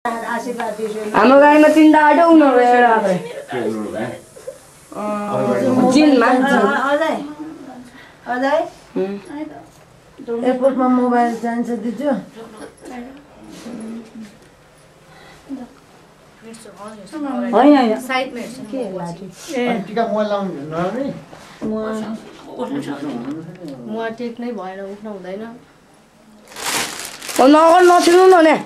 हाम्रो गाडीमा 3टा आटो उनीहरु एउटा मात्रै जिनमा अजय एयरपोर्टमा मोबाइल जान्छ दिजु हैन साइडमा हेर्छ के लाजु टिका मोबाइल लाउनु नराम्रै म टेक्नै भएन उठ्न हुँदैन नगर नछिनु न ने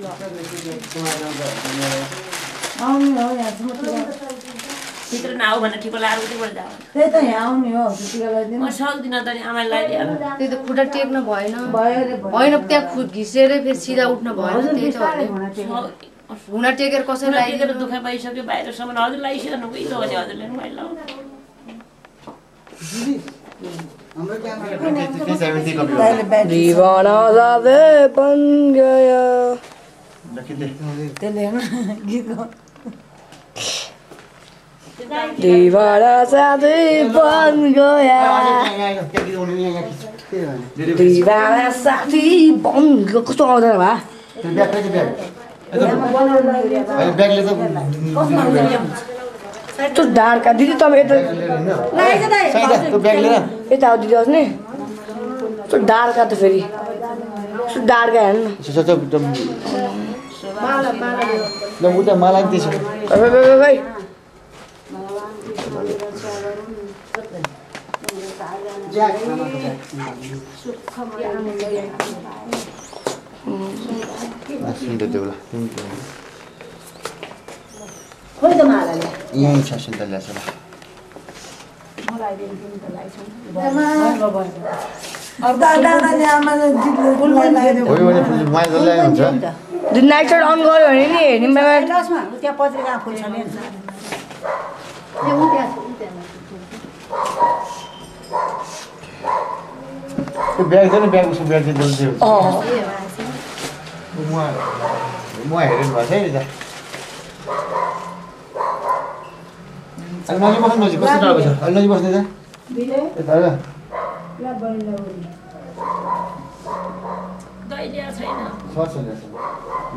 आउनु हो यहाँ भित्र नआउ भने ठिको लाएर उतैबाट जाऊ त्यही त यहाँ आउने हो टिका लगाइदिनु म सक्दिन त नि आमाले लगाइदिहाल्नु त्यही त खुट्टा टेक्न भएन होइन त्यहाँ घिसेरै फेरि सिधा उठ्न भएन त्यही त हुना टेकेर कसरी टेकेर दुःख पाइसक्यो बाहिरसम्म हजुर लगाइसक्नु इलो भने हजुरले पनि मैले लाउनु दीवाना ज़्यादा बन गया दीवाना ज़्यादा बन गया दीवाना साथी बन गया कस्तो आउँदैन भा त्यो डाँडका दिदी तपाईँ यता आऊ दिदी नि त्यो डाँडका त फेरि डाँडका हेर्नु खोइ त मालाले यही छ सुन्तला छ नाइट अन गऱ्यो भने नि हेर्ने बेला त्यहाँ पत्रिका फुल छ नि ब्याग छ नि ब्याग उसको ब्याग चाहिँ जल्दी म हेरेन भएको छैन त नजिक बस्नु नजिक कस्तो टाढो छ अलि नजिक बस्ने त यता दही ल्याएको छैन सर्छ ल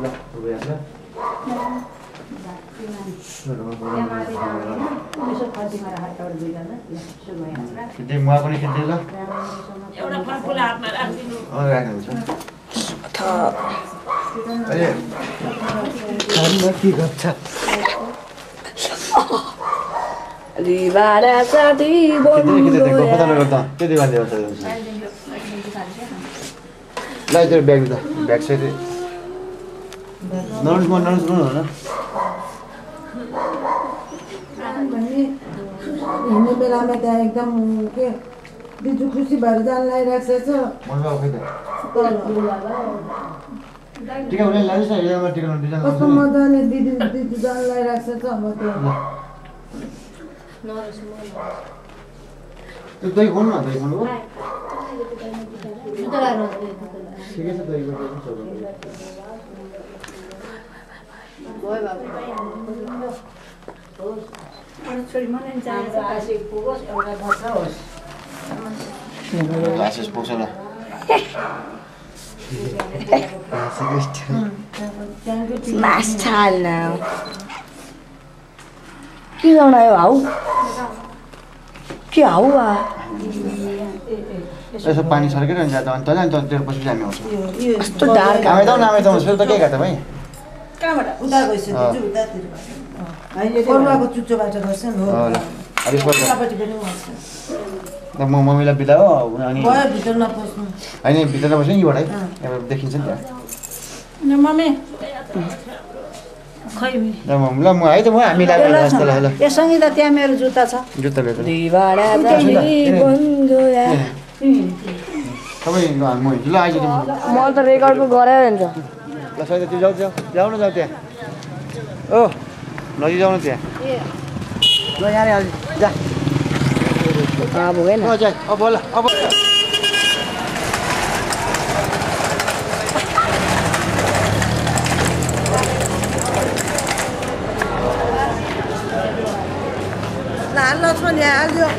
खिच्दै म पनि खिच्दै ल एउटा फलफुल हातमा राखिदिनु राख्नुहुन्छ अहिले खानमा के गर्छ दीवाना साथी बन गया त्यति भन्दै ल त्यो ब्याग त ब्याग सहित नर्स न हिँड्ने बेलामा त्यहाँ एकदम के दिजु खुसी भएर जान लागिरहेको छ टिका उसले लानुहोस् न एरियामा टिका लाउनु कस्तो मजाले दिदी जान लागिरहेको छ अब त्यो दही खानु न दही खानु हो ठिकै छ दही Glasses puso na. Smash tile now. के गर्न आयो हाउ के हाउ आ यसो पानी छर्केर अनि जाँदा अनि तल अनि त्यो पछि हामी आउँछ यस्तो डार्क हामी त फेरि त के गर्छ भाइ कहाँबाट उता गइसक्यो जुत्ता उतातिर हैन पर्वाको चुच्चोबाट गर्छ नि हो अलि उतापट्टि पनि आउँछ म मम्मीलाई बिदा हो अनि भयो भित्र नपस्नु हैन भित्र नपस्नु यहीबाट है अब देखिन्छ नि त्यहाँ मम्मी खै ल म है त म हामी लाग्यो जस्तो ल यो सँगै त त्यहाँ मेरो जुत्ता छ जुत्ता लिएर दीवाना जानी बन गया तपाईँ म हिजो ल आइज म त रेकर्ड पो गरायो हुन्छ ल सही त्यो जाऊ जाऊ न जाऊ त्यहाँ ओ नजिक जाऊ न त्यहाँ ल यहाँ अलि जा अब होइन जा अब ल अब लक्ष्मण यहाँ आयो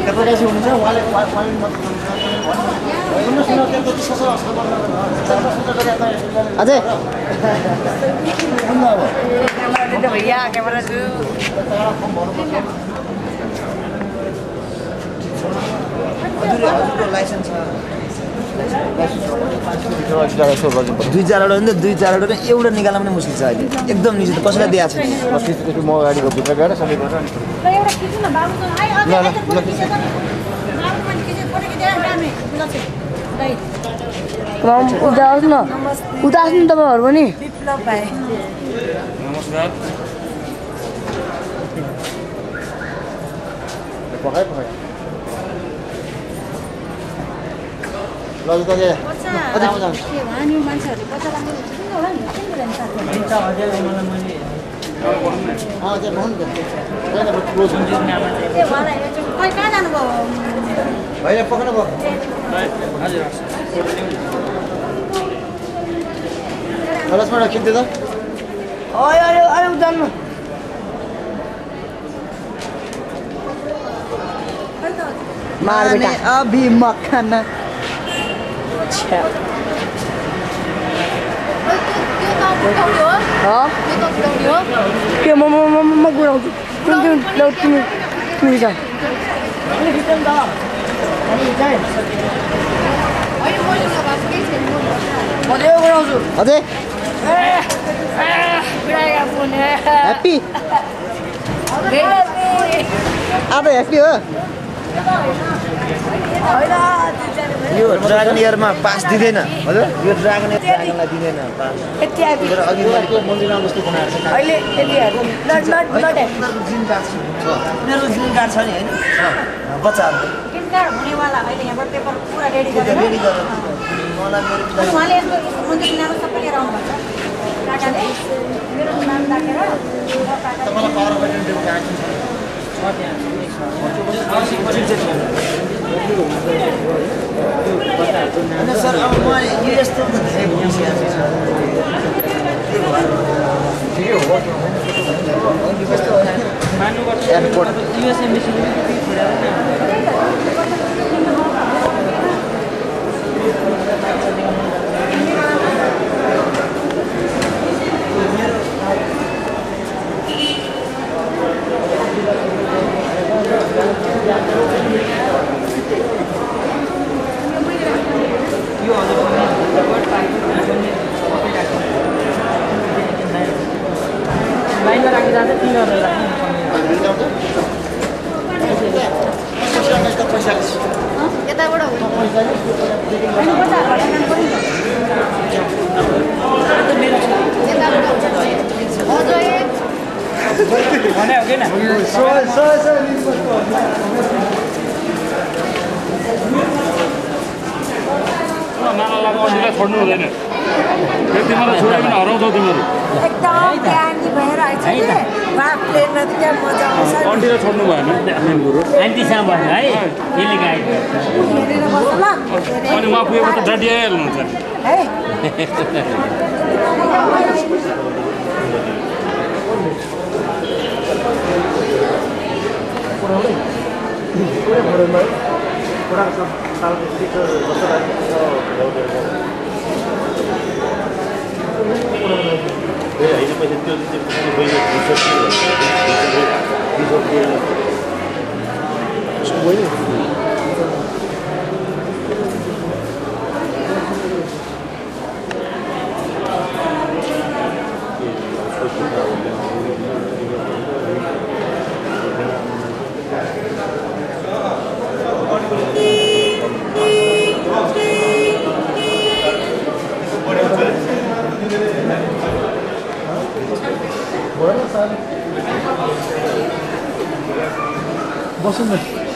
केटाकेटी हुनुहुन्छ उहाँले अझै भैया क्यामेरा छु हजुरको लाइसेन्स छ 2-4 2-4 एउटा निकाल्न पनि मुस्किल छ अहिले एकदम निजी त कसैलाई दिएको छैन म गाडीको भित्र गएर सबै गर्छ नि उता आउनु न उता आउनु नि तपाईँहरू पनि पकाइ ल त के अझै आउँछ अनि मान्छेहरुले बच्चा लाग्नु हुन्छ होला नि किन जान्छ अझै भन्नु त हैन म क्लोज हुन्छ नाम ए वाला खै कहाँ जानु भयो भाइले पक्न भयो हजुर कलसमा राखिदिए त आयो जानु मार बेटा अभी मखाना के म गुराउँछु तिमी जा गुराउँछु अझै ह्याप्पी अब ह्याप्पी हो यो ड्रागन इयरमा पास दिँदैन हजुर यो ड्रागनलाई दिँदैन पास अघि मन्दिरमा जस्तो बनाएको छ अहिले उनीहरूको ड्रिम कार्ड छ नि होइन बच्चाहरूको किन कार्ड हुनेवाला अहिले यहाँबाट पेपर पुरा रेडी गरेर रेडी गरेर मलाई मेरो उहाँले यसको मन्दिरको नाम सबै लिएर आउनुभन्छ काकाले मेरो नाम राखेर तपाईँलाई पावर बटन दिएको छ त्यहाँ सर अब म यो यस्तो त धेरै भइसकेको छ ठिकै हो एयरपोर्ट लाइनमा राखिँदा चाहिँ 3 गरेर यताबाट हो भने हो कि न नानालाई अझै छोड्नु हुँदैन तिमीलाई छोड्यो भने हराउँछौ तिमीहरू एकदम ज्ञानी भएर आइछ कि प्लेनमा त क्या मजा आउँछ अन्टीलाई छोड्नु भएन मेन कुरो आन्टीसँग भयो है यसले गाइड हेरेर बस्छ ल अनि उहाँ पुगेको त डाँडी आइहाल्नुहुन्छ है बस्नु न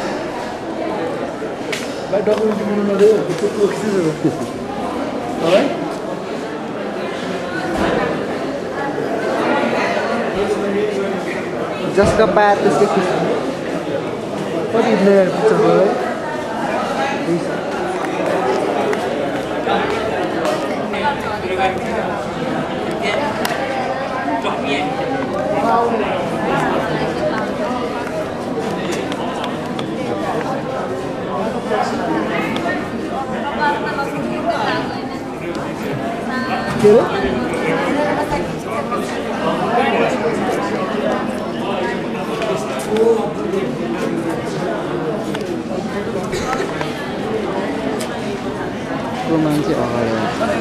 भाइ डकुमेन्ट बनाउनु नदियो है जसको पाए त्यसकै खुसी कति प्लेयर पुग्छ है के हो मान्छे अगाडि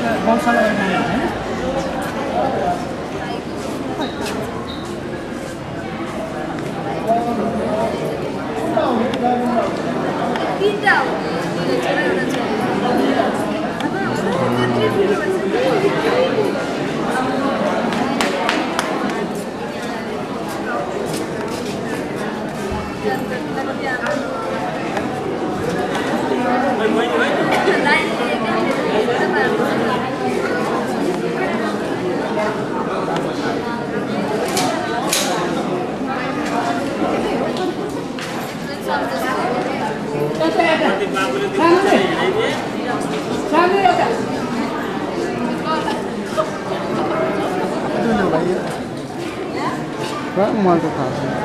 मलाई त थाहा छैन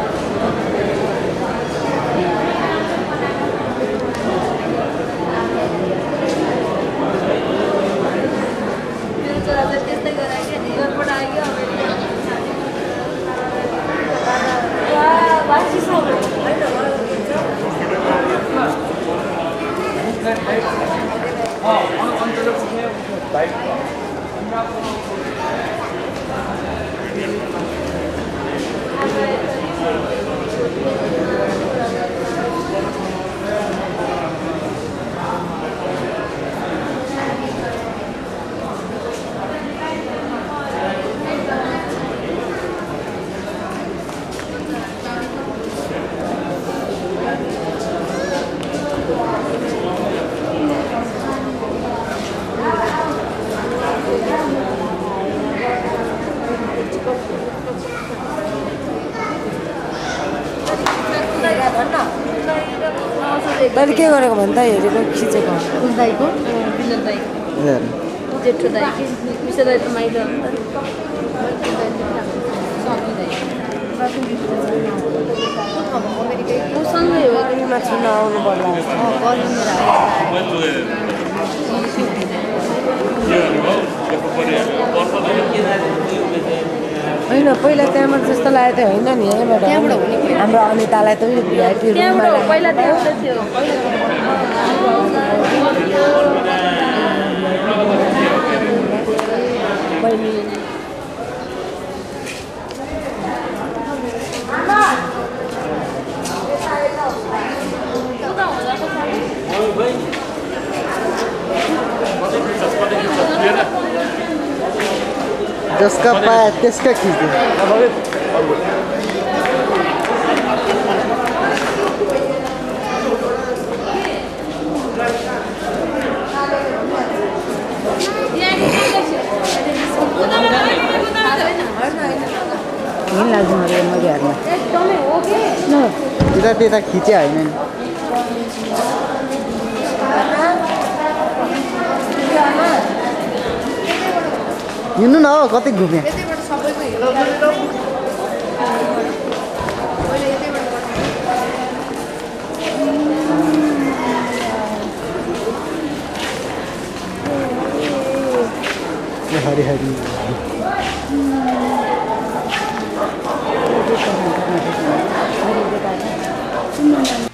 तैँले के गरेको भने त हेरेको खिचेको दाइको विनोद दाइको जेठो दाइ कि विश्व दाइ त माइलो सँगै हो उनीमा छिन आउनु पर्ला होइन पहिला त्यहाँबाट जस्तो लागेको थियो होइन नि यहाँबाट हाम्रो अनितालाई त भिआइपी पहिला थियो जसका पाए त्यसका खिच्दै लाग्छ मजाहरूमा त्यता त्यता खिचे होइन नि हिँड्नु न हो कतै घुम्यो हरि हरि